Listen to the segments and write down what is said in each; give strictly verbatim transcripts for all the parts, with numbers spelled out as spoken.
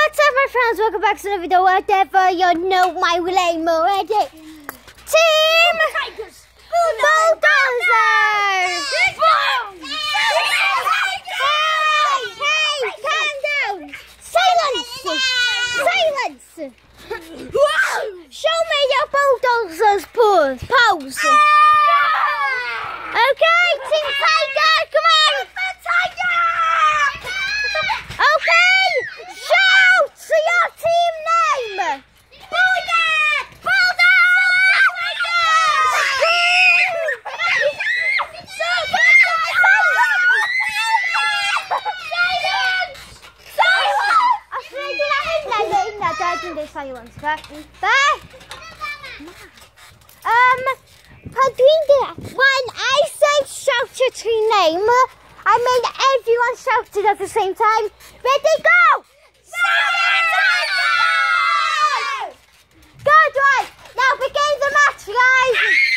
What's up, my friends? Welcome back to another video. Whatever, you know my name already. Team Bulldozer! Hey, hey, calm down. Silence! Silence! Show me your bulldozer's pose. Pose. Okay, Team Tiger, come on. Okay, shout to your team name. Bulldog! Bulldog! Silence! Silence! Um, when I said shout your team name, I mean everyone shouted at the same time. Ready, go! Good, right. Now begin the match, guys.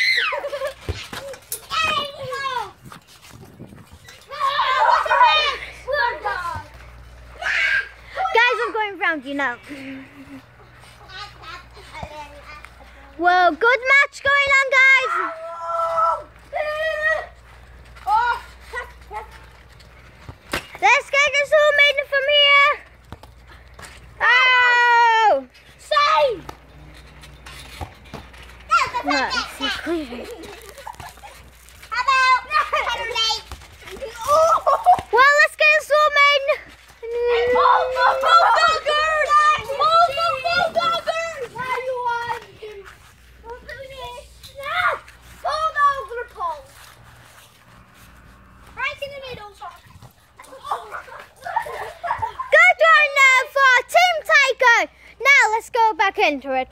Guys, I'm going round, you know. Well, good match going on, guys. Let's get the zoom in from here. Oh! Save! What? It's clear. Well, let's get a zoom in. Bulldoggers! Bulldoggers! Where you are? Bulldozer pole. Right in the middle, sorry. Good one now for Team Tiger. Now let's go back into it.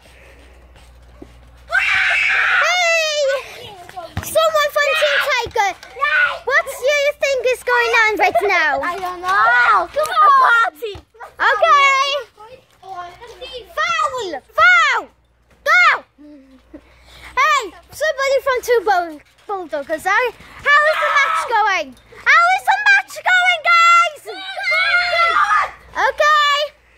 Hey! Someone from Team Tiger. What do you think is going on right now? I don't know. Come on. A party. Okay. Foul! Foul! Go! Hey, somebody from Two Bull Bulldoggers, eh? How is the match going? How is the match going, guys? Okay.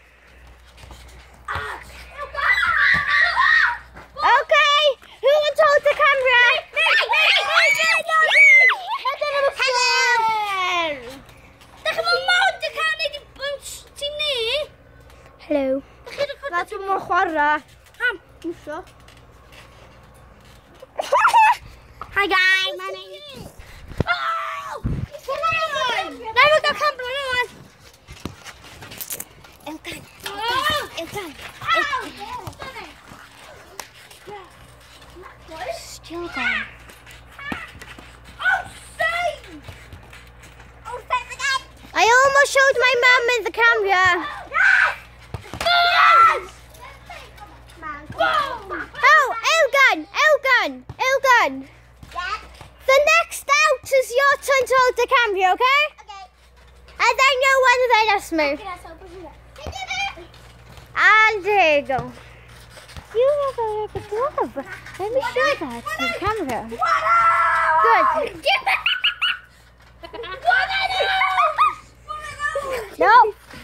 Okay. Who wants to hold the camera? Hello. Laten we maar chwarae. Hi guys, my name is... Oh! Now look at camera, everyone. Elkan, Elkan, Elkan. Still gone. I almost showed my mum in the camera. Oh, Elkan, Elkan, Elkan. The next out is your turn to hold the camera, okay? Okay. And then you're one of the last move. And there you go. You have a good glove. Let me show that to the camera. Good. No.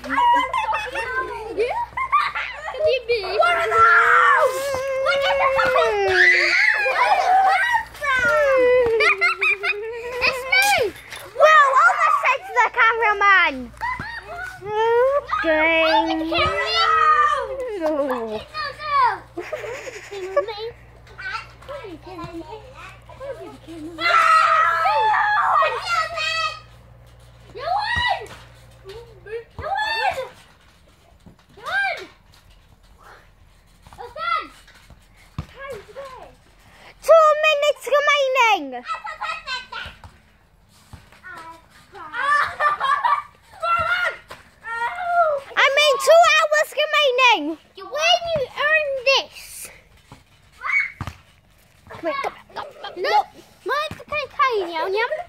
Cameraman. Okay. No. Two minutes remaining. Two hours remaining. When you earn this. Wait, come on. No. Mới cái cây nhão nhắm